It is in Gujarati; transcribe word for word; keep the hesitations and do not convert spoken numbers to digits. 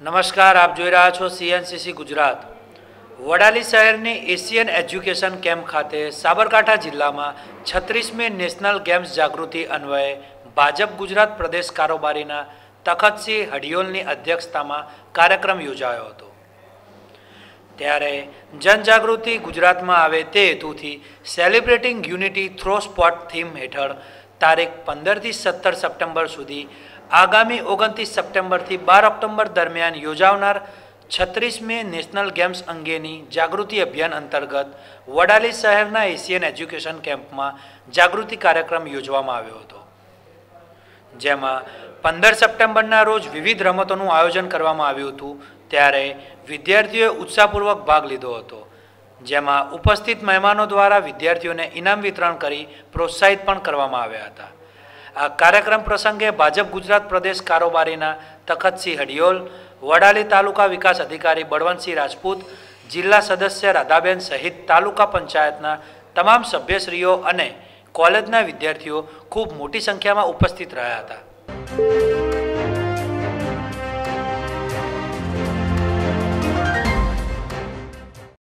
નમસ્કાર, આપ જોઈ રહ્યા છો સીએનસીસી ગુજરાત। વડાલી શહેરની એશિયન એજ્યુકેશન કેમ્પ ખાતે સાબરકાંઠા જિલ્લામાં છત્રીસમી નેશનલ ગેમ્સ જાગૃતિ અન્વયે ભાજપ ગુજરાત પ્રદેશ કારોબારીના તખતસિંહ હડિયોલની અધ્યક્ષતામાં કાર્યક્રમ યોજાયો હતો। ત્યારે જનજાગૃતિ ગુજરાતમાં આવે તે હેતુથી celebrating unity through sport theme હેઠળ તારીખ પંદરથી સત્તર સપ્ટેમ્બર સુધી આગામી ઓગણત્રીસ સપ્ટેમ્બરથી બાર ઓક્ટોબર દરમિયાન યોજાનાર છત્રીસમી નેશનલ ગેમ્સ અંગેની જાગૃતિ અભિયાન અંતર્ગત વડાલી શહેરના એશિયન એજ્યુકેશન કેમ્પમાં જાગૃતિ કાર્યક્રમ યોજવામાં આવ્યો હતો, જેમાં પંદર સપ્ટેમ્બરના રોજ વિવિધ રમતોનું આયોજન કરવામાં આવ્યું હતું। ત્યારે વિદ્યાર્થીઓએ ઉત્સાહપૂર્વક ભાગ લીધો હતો, જેમાં ઉપસ્થિત મહેમાનો દ્વારા વિદ્યાર્થીઓને ઇનામ વિતરણ કરી પ્રોત્સાહિત પણ કરવામાં આવ્યા હતા। આ કાર્યક્રમ પ્રસંગે ભાજપ ગુજરાત પ્રદેશ કારોબારીના તખતસિંહ હડિયોલ, વડાલી તાલુકા વિકાસ અધિકારી બળવંતસિંહ રાજપૂત, જિલ્લા સદસ્ય રાધાબેન સહિત તાલુકા પંચાયતના તમામ સભ્યશ્રીઓ અને કોલેજના વિદ્યાર્થીઓ ખૂબ મોટી સંખ્યામાં ઉપસ્થિત રહ્યા હતા।